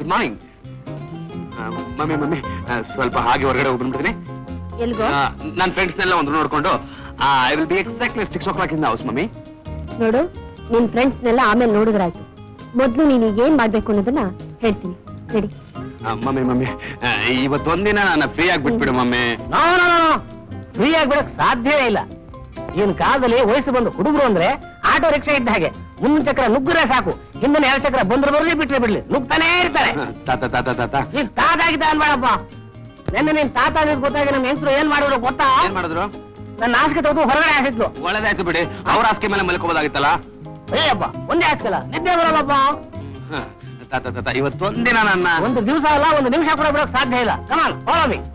Good morning mummy mummy ಸ್ವಲ್ಪ ಹಾಗೆ ಹೊರಗಡೆ ಹೋಗ್ಬಿಡ್ತೀನಿ ನನ್ನ ಫ್ರೆಂಡ್ಸ್ನೆಲ್ಲ ಒಂದು ನೋಡ್ಕೊಂಡು I will be exactly 6 o'clock in the house mummy. ನೋಡು ನಿನ್ ಫ್ರೆಂಡ್ಸ್ನೆಲ್ಲ ಆಮೇಲೆ ನೋಡಿದ್ರಾಯ್ತು, ಮೊದ್ಲು ನೀನು ಏನ್ ಮಾಡ್ಬೇಕು ಅನ್ನೋದನ್ನ ಹೇಳ್ತೀನಿ. ರೆಡಿ? ಮಮ್ಮಿ ಮಮ್ಮಿ ಇವತ್ತೊಂದಿನ ನಾನು ಫ್ರೀ ಆಗಿ ಬಿಟ್ಬಿಡು ಮಮ್ಮಿ. ಫ್ರೀ ಆಗ್ಬಿಡಕ್ ಸಾಧ್ಯವೇ ಇಲ್ಲ. ಈಗಿನ ಕಾಲದಲ್ಲಿ ವಯಸ್ಸು ಬಂದು ಹುಡುಗರು ಅಂದ್ರೆ ಆಟೋ ರಿಕ್ಷಾ ಇದ್ದ ಹಾಗೆ, ಮುಂದಿನ ಚಕ್ರ ನುಗ್ಗರೆ ಸಾಕು, ಹಿಂದಿನ 2 ಚಕ್ರ ಬಂದ್ರೆ ಬರ್ಲಿ ಬಿಟ್ರೆ ಬಿಡ್ಲಿ ನುಗ್ತಾನೇ ಇರ್ತಾರೆ. ನೀನ್ ತಾತ ಆಗಿದ್ದ ಅನ್ಬೇಡಪ್ಪ. ನೆನ್ನೆ ನಿನ್ ತಾತ ಗೊತ್ತಾಗಿ ನಮ್ಮ ಹೆಂಗಸರು ಏನ್ ಮಾಡಿದ್ರು ಗೊತ್ತಾ? ಏನ್ ಮಾಡಿದ್ರು? ನನ್ನ ಹಾಸಿಗೆ ತೆಗೆದು ಹೊರಗಡೆ ಹಾಸಿದ್ಲು. ಒಳ್ಳೇದಾಯ್ತು ಬಿಡಿ, ಅವ್ರ ಹಾಸಿಗೆ ಮೇಲೆ ಮಲ್ಕೋಬೋದಾಗಿತ್ತಲ್ಲ. ಅಯ್ಯಪ್ಪ ಒಂದೇ ಹಾಸ್ಕಲ್ಲ, ನಿದ್ದೆ ಬರಲ್ಲಪ್ಪ. ಇವತ್ತೊಂದಿನ ನನ್ನ ಒಂದು ದಿವಸ ಅಲ್ಲ, ಒಂದು ನಿಮಿಷ ಕೂಡ ಬಿಡೋಕ್ ಸಾಧ್ಯ ಇಲ್ಲ. Come on follow me.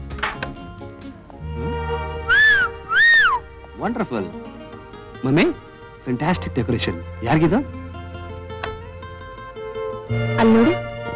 Wonderful mummy, fantastic decoration. ಯಾರಿಗಿದು? ಅಲ್ಲಿ ನೋಡಿ.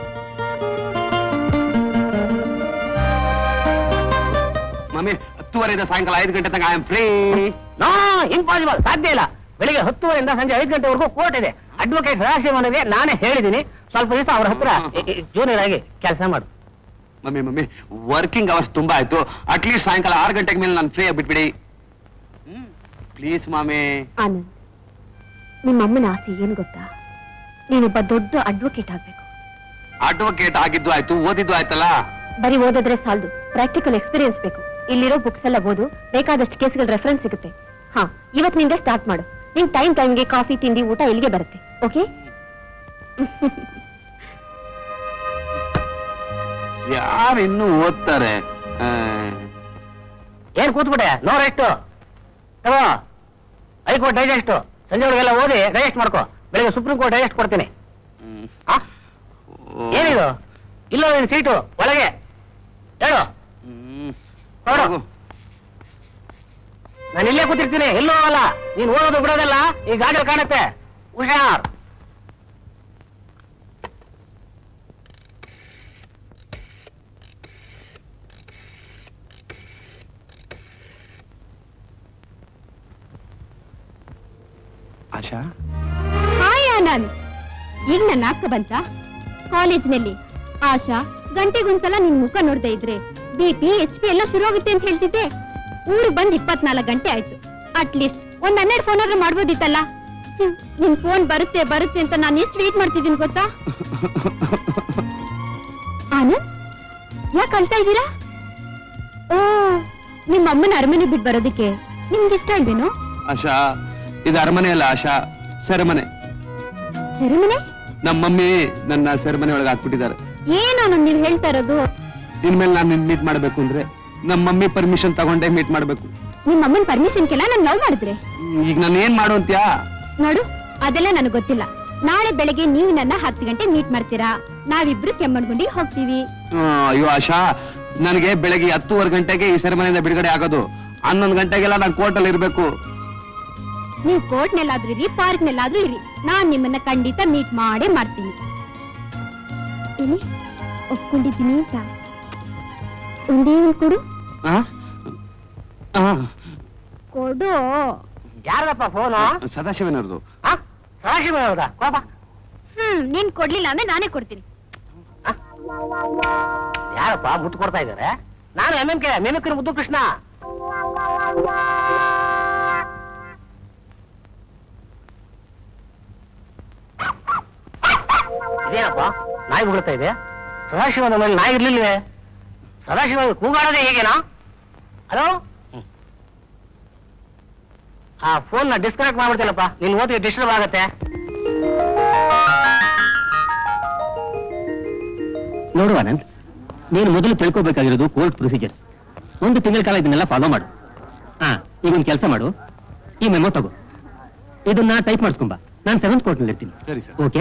ಮಮ್ಮಿ 10:30 ಸಾಯಂಕಾಲ 5 ಗಂಟೆ ತನಕ I am free. No impossible, ಸಾಧ್ಯ ಇಲ್ಲ. ಬೆಳಿಗ್ಗೆ 10:00 ಸಂಜೆ 5 ಗಂಟೆವರೆಗೂ ಕೋರ್ಟ್ ಇದೆ. ಅಡ್ವೊಕೇಟ್ ರಾಶಿವನಿಗೆ ನಾನೇ ಹೇಳಿದ್ದೀನಿ, ಸ್ವಲ್ಪ ದಿವಸ ಅವ್ರ ಹತ್ರ ಜೂನಿಯರ್ ಆಗಿ ಕೆಲಸ ಮಾಡು. ಮಮ್ಮಿ ಮಮ್ಮಿ ವರ್ಕಿಂಗ್ ಅವರ್ಸ್ ತುಂಬಾ ಆಯ್ತು, ಅಟ್ಲೀಸ್ಟ್ ಸಾಯಂಕಾಲ 6 ಗಂಟೆಗೆ ಮೇಲೆ ನಾನು ಫ್ರೀ ಆಗ್ಬಿಟ್ಬಿಡಿ ಪ್ಲೀಸ್ ಮಾಮಿ. ಆನಂದ್, ನಿಮ್ಮಮ್ಮನ ಆಸೆ ಏನ್ ಗೊತ್ತಾ? ನೀನೊಬ್ಬ ದೊಡ್ಡ ಅಡ್ವೊಕೇಟ್ ಆಗ್ಬೇಕು. ಅಡ್ವೊಕೇಟ್ ಆಗಿದ್ದು ಆಯ್ತು, ಓದಿದ್ದು ಆಯ್ತಲ್ಲ. ಬರೀ ಓದಿದ್ರೆ ಸಾಲದು, ಪ್ರಾಕ್ಟಿಕಲ್ ಎಕ್ಸ್ಪೀರಿಯನ್ಸ್ ಬೇಕು. ಇಲ್ಲಿರೋ ಬುಕ್ಸ್ ಎಲ್ಲ ಓದು, ಬೇಕಾದಷ್ಟು ಕೇಸ್ಗಳ ರೆಫರೆನ್ಸ್ ಸಿಗುತ್ತೆ. ಹಾ, ಇವತ್ತಿನಿಂದ ಸ್ಟಾರ್ಟ್ ಮಾಡು. ನಿನ್ ಟೈಮ್ಗೆ ಕಾಫಿ ತಿಂಡಿ ಊಟ ಇಲ್ಲಿಗೆ ಬರುತ್ತೆ. ಓಕೆ? ಯಾರು ಇನ್ನೂ ಓದ್ತಾರೆ? ಏನ್ ಕೂತ್ಬಿಟ್ಟೆ? ನೋ ರೆಸ್ಟ್ ತಗೋ. ಹೈಕೋರ್ಟ್ ಡೈಜೆಸ್ಟ್ ಸಂಜೆ ಒಳಗೆಲ್ಲ ಓದಿ ಡೈಜೆಸ್ಟ್ ಮಾಡ್ಕೋ. ಬೆಳಿಗ್ಗೆ ಸುಪ್ರೀಂ ಕೋರ್ಟ್ ಡೈಜೆಸ್ಟ್ ಕೊಡ್ತೀನಿ. ಏನಿದು? ಇಲ್ಲ ನಿನ್ ಸೀಟು ಒಳಗೆ ಹೇಳು. ನೋಡು, ನಾನು ಇಲ್ಲೇ ಕೂತಿರ್ತೀನಿ, ಎಲ್ಲೂ ಹೋಗಲ್ಲ. ನೀನ್ ಓದೋದು ಬಿಡೋದಲ್ಲ, ಈ ಗಾಡಿಯಲ್ಲಿ ಕಾಣುತ್ತೆ. ಹುಷಾರ್. ಆಶಾ, ಹಾಯ್ ಆನಂದ್. ಈಗ ನನ್ನ ಅಕ್ಕ ಬಂತ ಕಾಲೇಜ್ನಲ್ಲಿ. ಆಶಾ, ಗಂಟೆಗೊಂದ್ಸಲ ನಿನ್ ಮುಖ ನೋಡ್ದೆ ಇದ್ರೆ BP HP ಎಲ್ಲ ಶುರು ಆಗುತ್ತೆ ಅಂತ ಹೇಳ್ತಿದ್ದೆ. ಊರಿಗೆ ಬಂದ್ 24 ಗಂಟೆ ಆಯ್ತು. ಅಟ್ಲೀಸ್ಟ್ ಒಂದ್ 12 ಫೋನ್ ಆದ್ರೂ ಮಾಡ್ಬೋದಿತ್ತಲ್ಲ. ನಿನ್ ಫೋನ್ ಬರುತ್ತೆ ಬರುತ್ತೆ ಅಂತ ನಾನು ಎಷ್ಟು ವೇಟ್ ಮಾಡ್ತಿದ್ದೀನಿ ಗೊತ್ತಾ? ಆನಂದ್, ಯಾಕೆ ಅಳ್ತಾ ಇದ್ದೀರಾ? ಓ, ನಿಮ್ಮ ಅಮ್ಮನ ಅರಮನೆ ಬಿಟ್ಟು ಬರೋದಕ್ಕೆ ನಿಮ್ಗೆ ಇಷ್ಟ ಇಲ್ವೇನೋ? ಆಶಾ, ಇದು ಅರಮನೆ ಅಲ್ಲ ಆಶಾ, ಸೆರೆಮನೆ. ಸೆರೆಮನೆ? ನಮ್ಮ ಮಮ್ಮಿ ನನ್ನ ಸೆರೆಮನೆ ಒಳಗೆ ಹಾಕ್ಬಿಟ್ಟಿದ್ದಾರೆ. ಏನೋ ನೀವ್ ಹೇಳ್ತಾ ಇರೋದು? ಇನ್ಮೇಲೆ ನಾನು ಮೀಟ್ ಮಾಡ್ಬೇಕು ಅಂದ್ರೆ ನಮ್ಮ ಮಮ್ಮಿ ಪರ್ಮಿಷನ್ ತಗೊಂಡೇ ಮೀಟ್ ಮಾಡ್ಬೇಕು. ನಿಮ್ಮ ಅಮ್ಮನ ಪರ್ಮಿಷನ್ ಕೆಲ ನಾನು ಲವ್ ಮಾಡಿದ್ರೆ ಈಗ ನಾನು ಏನ್ ಮಾಡು ಅಂತ್ಯಾ? ನೋಡು, ಅದೆಲ್ಲ ನನಗೆ ಗೊತ್ತಿಲ್ಲ. ನಾಳೆ ಬೆಳಗ್ಗೆ ನೀವು ನನ್ನ 10 ಗಂಟೆ ಮೀಟ್ ಮಾಡ್ತೀರಾ. ನಾವಿಬ್ರು ಕೆಮ್ಮಣ್ಗುಂಡಿಗೆ ಹೋಗ್ತೀವಿ. ಅಯ್ಯೋ ಆಶಾ, ನನಗೆ ಬೆಳಗ್ಗೆ 10:30 ಗಂಟೆಗೆ ಈ ಸೆರೆಮನೆಯಿಂದ ಬಿಡುಗಡೆ ಆಗೋದು. 11 ಗಂಟೆಗೆಲ್ಲ ನಾನು ಕೋರ್ಟಲ್ಲಿ ಇರ್ಬೇಕು. ನೀವು ಕೋರ್ಟ್ನೆಲ್ಲಾದ್ರೂ ಇರಿ, ಪಾರ್ಕ್ನೆಲ್ಲಾದ್ರೂ ಇರಿ, ನಾನ್ ನಿಮ್ಮನ್ನ ಖಂಡಿತ ಮೀಟ್ ಮಾಡೇ ಮಾಡ್ತೀನಿ. ಇಲ್ಲಿ ಒಪ್ಕೊಂಡಿದ್ದೀನಿ ಅಂತ ಒಂದೇ ಒಂದು ಕೊಡು. ಕೊಡು. ಯಾರಪ್ಪ ಫೋನು? ಸದಾಶಿವನವ್ರದು. ಸದಾಶಿವನವ್ರದ? ನೀನ್ ಕೊಡ್ಲಿಲ್ಲ ಅಂದ್ರೆ ನಾನೇ ಕೊಡ್ತೀನಿ. ಯಾರಪ್ಪ ಮುಟ್ಟು ಕೊಡ್ತಾ ಇದ್ದಾರೆ? ನಾನು MMK ಮಿಮಿಕ್ರಿ ಮುದ್ದು ಕೃಷ್ಣ. ಇದೇನಪ್ಪ ನಾಯಿ ಬೀಳ್ತಾ ಇದೆ? ಸದಾಶಿವನ ಮೇಲೆ ನಾಯಿ ಇರ್ಲಿಲ್ವೇ? ಸದಾಶಿವ ಕೂಗಾಡೋದೇ ಹೇಗೇನಾ? ಹಲೋ, ಆ ಫೋನ್ ನ ಡಿಸ್ಕನೆಕ್ಟ್ ಮಾಡ್ಬಿಡ್ತೀನಪ್ಪ, ನಿನ್ ಓದಿಗೆ ಡಿಸ್ಟರ್ಬ್ ಆಗತ್ತೆ. ನೋಡು ಆನಂದ್, ನೀನು ಮೊದಲು ತಿಳ್ಕೋಬೇಕಾಗಿರೋದು ಕೋರ್ಟ್ ಪ್ರೊಸೀಜರ್ಸ್. 1 ತಿಂಗಳ ಕಾಲ ಇದನ್ನೆಲ್ಲ ಫಾಲೋ ಮಾಡು. ಈಗ ಒಂದು ಕೆಲಸ ಮಾಡು, ಈ ಮೆಮೊ ತಗೋ, ಇದನ್ನ ಟೈಪ್ ಮಾಡಿಸ್ಕೊಂಬ. ನಾನು 7th ಕೋರ್ಟ್ನಲ್ಲಿ ಇರ್ತೀನಿ. ಸರಿ ಸರ್. ಓಕೆ?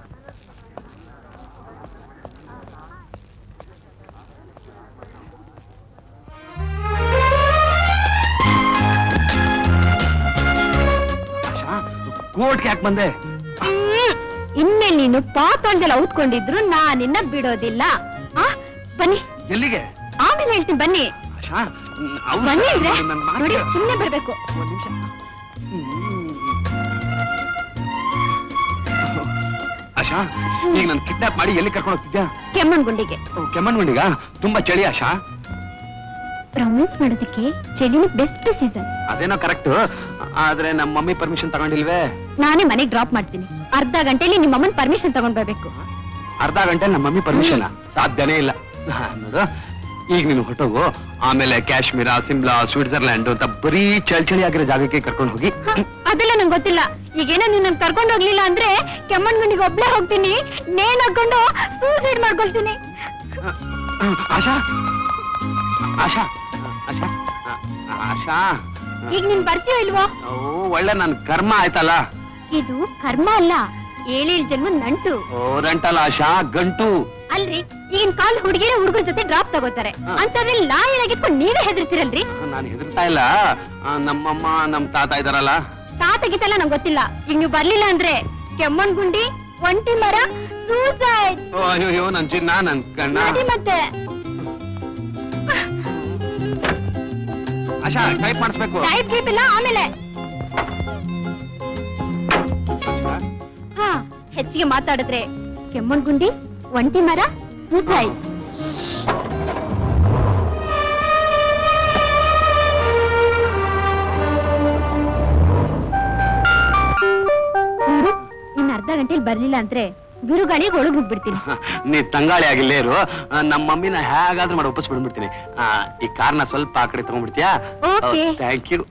ಕೋರ್ಟ್ಗೆ ಯಾಕೆ ಬಂದೆ? ಇನ್ಮೇಲೆ ನೀನು ಪಾತ್ಕೊಂಡೆಲ್ಲ ಔತ್ಕೊಂಡಿದ್ರು ನಾನಿನ್ನ ಬಿಡೋದಿಲ್ಲ. ಬನ್ನಿ. ಎಲ್ಲಿಗೆ? ಆಮೇಲೆ ಹೇಳ್ತೀನಿ, ಬನ್ನಿ. ಬನ್ನಿ ಅಂದ್ರೆ ನೋಡಿ, ಸುಮ್ಮನೆ ಬರ್ಬೇಕು. ಒಂದ್ ನಿಮಿಷ. ಆಶಾ, ಈಗ ನನ್ ಕಿಡ್ನಾಪ್ ಮಾಡಿ ಎಲ್ಲಿ ಕರ್ಕೊಂಡು ಹೋಗ್ತಿದ್ಯಾ? ಕೆಮ್ಮಣ್ಗುಂಡಿಗೆ. ಕೆಮ್ಮಣ್ಗುಂಡಿಗ? ತುಂಬಾ ಚಳಿ ಆಶಾ. ರೊಮ್ಯಾನ್ಸ್ ಮಾಡೋದಕ್ಕೆ ಚಳಿನ ಬೆಸ್ಟ್ ಸೀಸನ್. ಅದೇನೋ ಕರೆಕ್ಟ್, ಆದ್ರೆ ನಮ್ಮ ಮಮ್ಮಿ ಪರ್ಮಿಷನ್ ತಗೊಂಡಿಲ್ವೇ? ನಾನೇ ಮನೆಗೆ ಡ್ರಾಪ್ ಮಾಡ್ತೀನಿ. ಅರ್ಧ ಗಂಟೆಲಿ ನಿಮ್ಮ ಅಮ್ಮನ ಪರ್ಮಿಷನ್ ತಗೊಂಡ್ ಬರ್ಬೇಕು. ಅರ್ಧ ಗಂಟೆ ನಮ್ಮ ಮಮ್ಮಿ ಪರ್ಮಿಷನ್? ಸಾಧ್ಯನೇ ಇಲ್ಲ. ನೋಡು, ಈಗ ನೀನು ಹೊಟ್ಟೋಗು, ಆಮೇಲೆ ಕಾಶ್ಮೀರ, ಸಿಮ್ಲಾ, ಸ್ವಿಟ್ಜರ್ಲ್ಯಾಂಡ್ ಅಂತ ಬರೀ ಚಳಿ ಆಗಿರೋ ಜಾಗಕ್ಕೆ ಕರ್ಕೊಂಡು ಹೋಗಿ. ಅದೆಲ್ಲ ನಂಗೆ ಗೊತ್ತಿಲ್ಲ. ಈಗೇನೋ ನೀನ್ ನನ್ ಕರ್ಕೊಂಡು ಹೋಗ್ಲಿಲ್ಲ ಅಂದ್ರೆ ಕೆಮ್ಮಣ್ಗುಂಡಿಗೆ ಒಬ್ಳೆ ಹೋಗ್ತೀನಿ, ನೇಣ್ ಹಾಕೊಂಡು ಸೂಸೈಡ್ ಮಾಡ್ಕೊಳ್ತೀನಿ. ಆಶಾ, ಆಶಾ, ಆಶಾ, ಆಶಾ, ಈಗ ನೀನ್ ಬರ್ತೀಯೋ ಇಲ್ವೋ? ಒಳ್ಳೆ ನನ್ ಕರ್ಮ ಆಯ್ತಲ್ಲ. ಇದು ಕರ್ಮ ಅಲ್ಲ, 7 ಜನ್ಮ ನಂಟು. ನಂಟಲ್ಲ ಆಶಾ, ಗಂಟು. ಅಲ್ರಿ, ಈಗಿನ ಕಾಲ್ ಹುಡುಗಿರ ಹುಡುಗರ ಜೊತೆ ಡ್ರಾಪ್ ತಗೋತಾರೆ, ಅಂತದ್ರಲ್ಲಿ ಲಾಯರ್ ಆಗಿಟ್ಕೊಂಡು ನೀವೇ ಹೆದರ್ತಿರಲ್ರಿ. ನಾನು ಹೆದರ್ತಾ ಇಲ್ಲ, ನಮ್ಮಮ್ಮ ನಮ್ ತಾತ ಇದಾರಲ್ಲ. ತಾತ ಗೀತೆಲ್ಲ ನಂಗೆ ಗೊತ್ತಿಲ್ಲ. ಈಗ ನೀವು ಬರ್ಲಿಲ್ಲ ಅಂದ್ರೆ ಕೆಮ್ಮಣ್ಗುಂಡಿ, ಒಂಟಿ ಮರ, ಸೂಸೈಡ್. ಅಯ್ಯೋ ನನ್ ಚಿನ್ನ, ನನ್ ಕಣ್ಣ. ಮತ್ತೆ ಆಶಾ, ಟೈಪ್ ಮಾಡಿಸ್ಬೇಕು. ಟೈಪ್ ಗೀಪ್ ಇಲ್ಲ ಆಮೇಲೆ. ಹಾ, ಹೆಚ್ಚಿಗೆ ಮಾತಾಡಿದ್ರೆ ಕೆಮ್ಮಣ್ಗುಂಡಿ, ಒಂಟಿ ಮರ, ಸೂಸೈಡ್. ಇನ್ನು ಅರ್ಧ ಗಂಟೆಲಿ ಬರ್ಲಿಲ್ಲ ಅಂದ್ರೆ ಬಿರುಗಾಳಿಗೆ ಒಳಗ್ ಹೋಗ್ಬಿಡ್ತೀನಿ. ನೀ ತಂಗಾಳಿ ಆಗಿಲ್ಲೇರು, ನಮ್ಮ ಮಮ್ಮಿನ ಹೇಗಾದ್ರೂ ಮಾಡಿ ಒಪ್ಪಿಸ್ ಬಿಡ್ಬಿಡ್ತೀನಿ. ಈ ಕಾರ್ನ ಸ್ವಲ್ಪ ಆ ಕಡೆ ತಗೊಂಡ್ಬಿಡ್ತೀಯಾ? ಓಕೆ. Thank you.